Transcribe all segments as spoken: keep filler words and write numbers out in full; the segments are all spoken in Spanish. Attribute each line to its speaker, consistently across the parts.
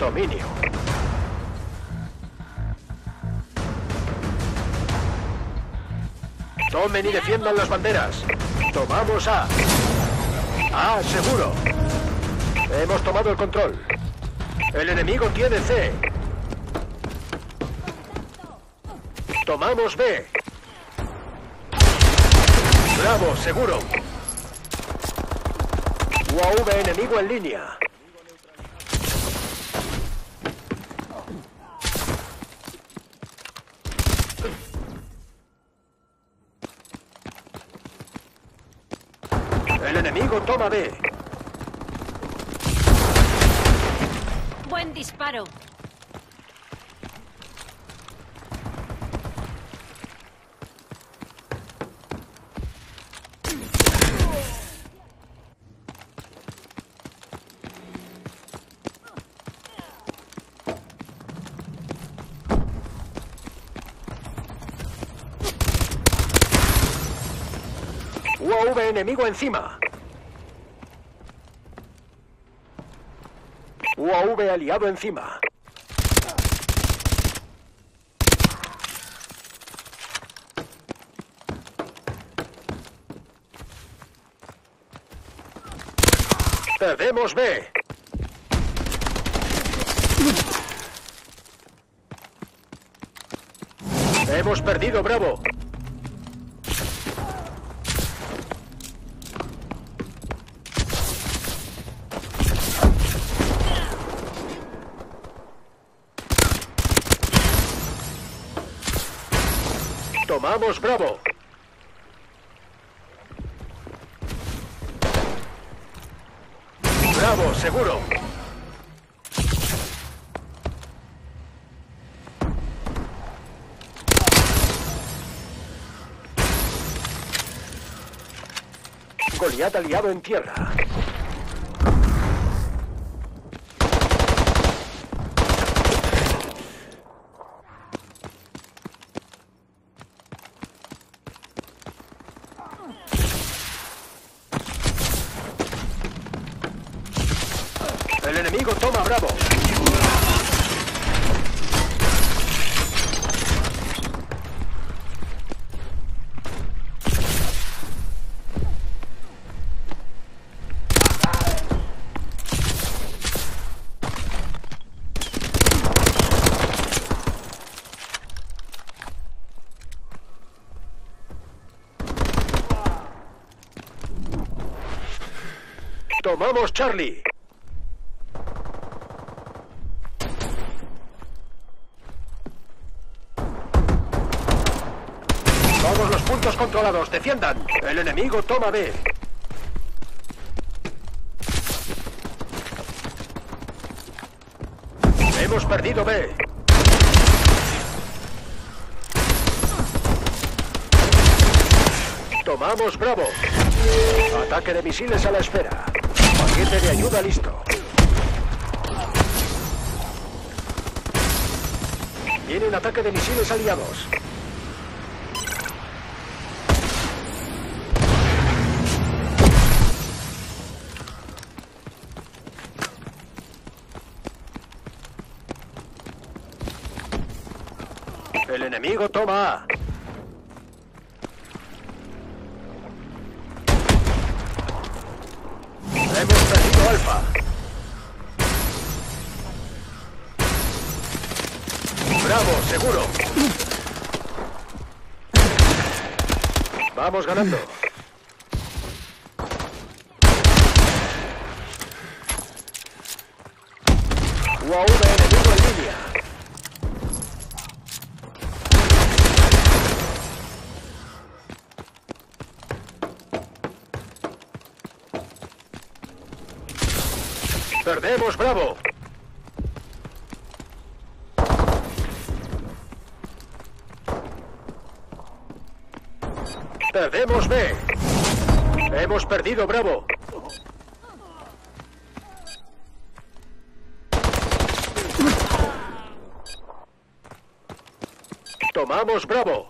Speaker 1: Dominio. Tomen y defiendan las banderas. Tomamos A. A, seguro. Hemos tomado el control. El enemigo tiene C. Tomamos B. Bravo, seguro. U A V enemigo en línea. El enemigo toma B.
Speaker 2: Buen disparo.
Speaker 1: U A V enemigo encima. U A V aliado encima. Perdemos B. Hemos perdido Bravo. Tomamos Bravo. Bravo, seguro. Goliat aliado en tierra. El enemigo toma Bravo. Tomamos Charlie. Todos los puntos controlados, defiendan. El enemigo toma B. Hemos perdido B. Tomamos Bravo. Ataque de misiles a la espera. Paquete de ayuda listo. Viene un ataque de misiles aliados. El enemigo toma A. Hemos perdido Alfa. Bravo, seguro. Vamos ganando. U A V enemigo en línea. Perdemos Bravo. Perdemos B. Hemos perdido Bravo. Tomamos Bravo.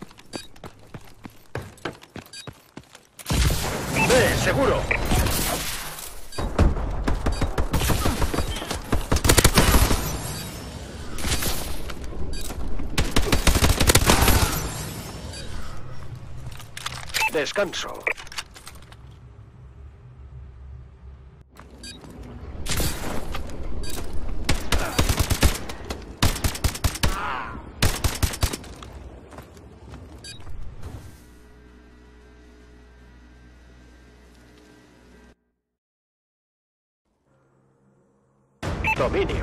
Speaker 1: B, seguro. Descanso. Dominio.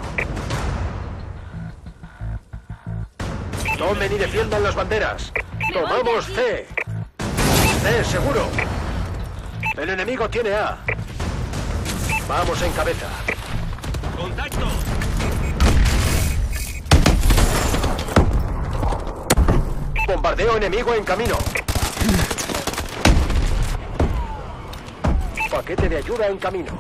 Speaker 1: Tomen y defiendan las banderas. Tomamos C. C, seguro. El enemigo tiene A. Vamos en cabeza.
Speaker 3: ¡Contacto!
Speaker 1: Bombardeo enemigo en camino. Paquete de ayuda en camino.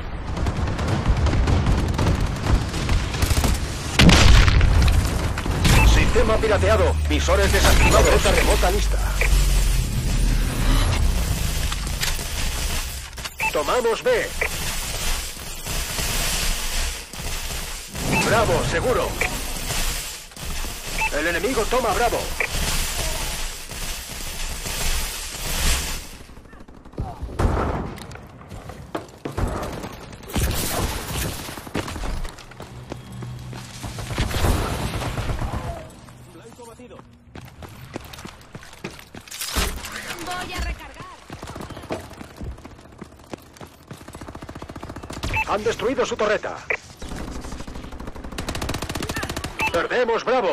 Speaker 1: Sistema pirateado. Visores desactivados. Ruta remota lista. Tomamos B. Bravo, seguro. El enemigo toma Bravo.
Speaker 2: Voy a recargar.
Speaker 1: Han destruido su torreta. Perdemos Bravo.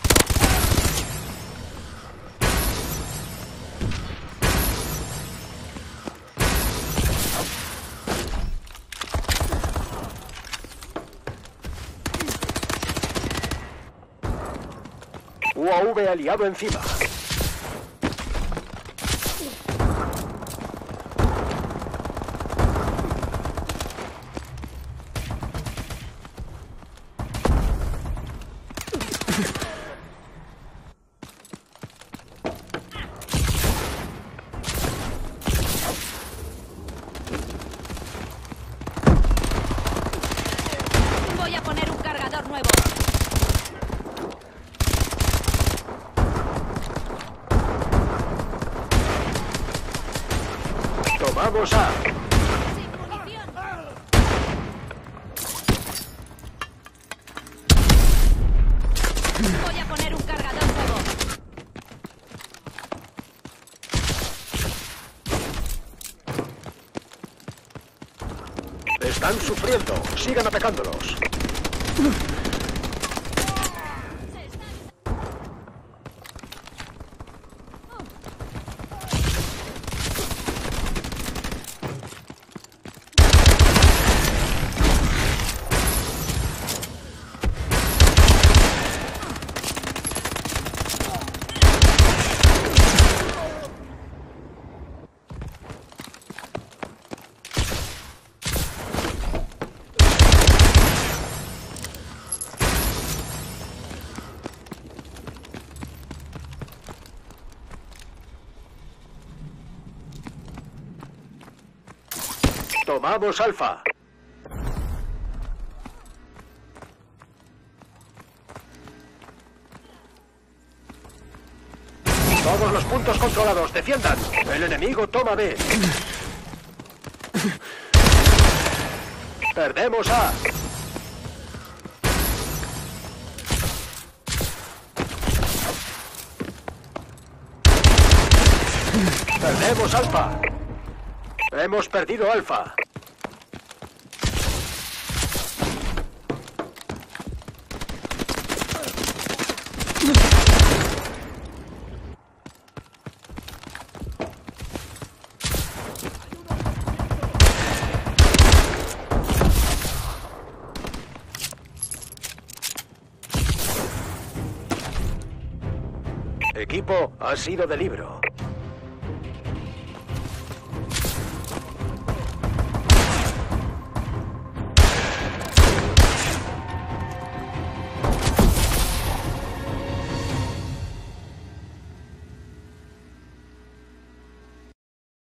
Speaker 1: U A V aliado encima.
Speaker 2: Voy a poner un cargador nuevo.
Speaker 1: Tomamos A.
Speaker 2: Sin munición. Voy a poner un cargador nuevo.
Speaker 1: Están sufriendo. Sigan atacándolos. Tomamos Alfa. Todos los puntos controlados, defiendan. El enemigo toma B. Perdemos A. Perdemos Alfa. Hemos perdido Alfa. Equipo, ha sido de libro.